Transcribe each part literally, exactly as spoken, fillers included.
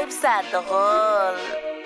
trouve ça drôle.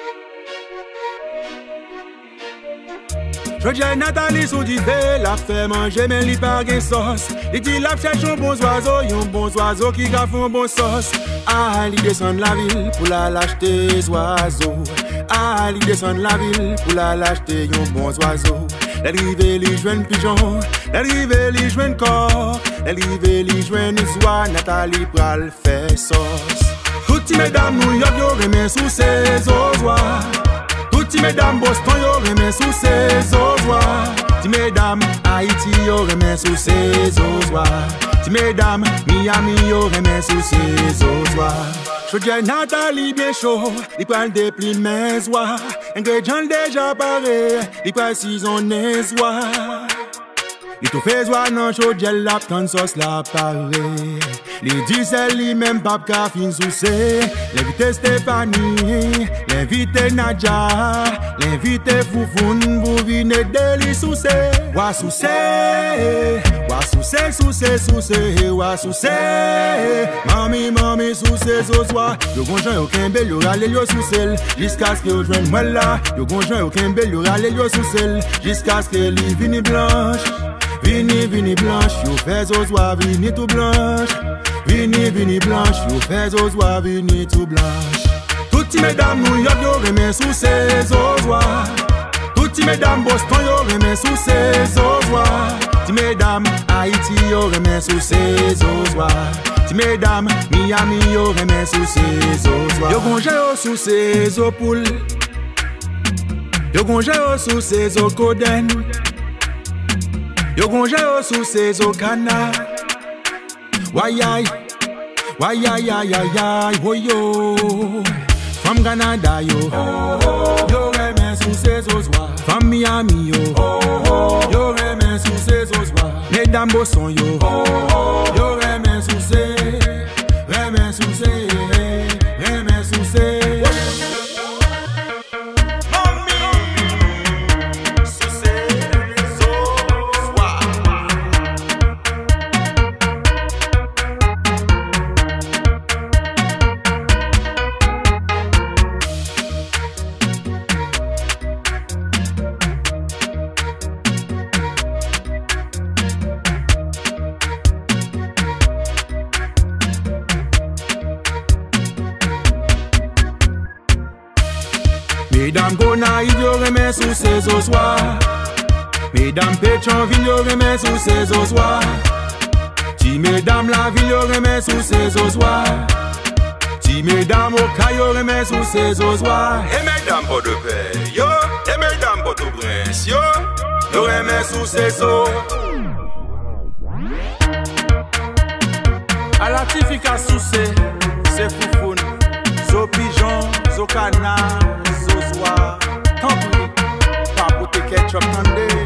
Je dis Nathalie sous du fait, la fait manger mais li pas gain sauce. Il dit la cherche un bon oiseau, un bon oiseau qui gaffe un bon sauce. Ah, il descend la ville pour la l'acheter oiseau. Ah, il descend la ville pour la l'acheter un bon oiseau. L'arrivée li joine pigeon, l'arrivée li joine corps, l'arrivée li joine oie, Nathalie pral fait sauce. Toutes mesdames New York yo remet sous ses oies. Toutes mesdames Boston yo remet sous ses oies. Toutes mesdames Haïti yo remet sous ses oies. Toutes mesdames Miami yo remet sous ses oies. Je dis Nathalie bien chaud, il prend des plis mes oies. Ingrédients déjà parés, il prend saisonner oies. Il tout fait oies non chaud, gel la tan sauce la parée. Les dix li même pas café sous c'est. L'invité Stéphanie, l'invité Nadja, l'invité Foufoun, vous venez de sous c'est. Wa sous c'est, wa sous c'est, sous c'est, sous c'est, wa sous c'est. Mami, mami, sous c'est, ozois. Yo gonjan aucun bel, yo râle yo sous celle. Jusqu'à ce que yo joigne moi là. Yo gonjan aucun bel, yo râle yo sous celle. Jusqu'à ce que li vini blanche. Vini, vini blanche, yo fais ozois, vini tout blanche. Vini, vini blanche, yo fais ozois, vini tout blanche. Toutes mesdames New York yo remet sous ses ozois. Toutes mesdames Boston yo remet sous ses ozois. Toutes mesdames Haïti yo remet sous ses ozois. Toutes mesdames Miami yo remet sous ses ozois. Yo gonja yo sous ses opoules. Yo gonja yo sous ses okoden. Yo gonja yo sous ses okana. Wayay, wayay, ay, ay, ay, woyo. From Canada yo, yo remet sous ses ozois. From Miami yo, yo remet sous ses ozois. Mesdames Boston yo, yo remet sous ses, remet sous ses, remet sous ses. Mesdames Gonaïve yo remet sous ses ozois. Mesdames Pétionville yo remet sous ses ozois. Ti mesdames la ville yo remet sous ses ozois. Ti mesdames Oka yo remet sous ses ozois. Et mesdames Port-de-Paix yo, et mesdames Port-au-Prince yo, yo remet sous ses os. A la tifika sous ses, c'est foufoun. Zo pigeon, zo canard. Tant pis, pas pour tes ketchup, tendez.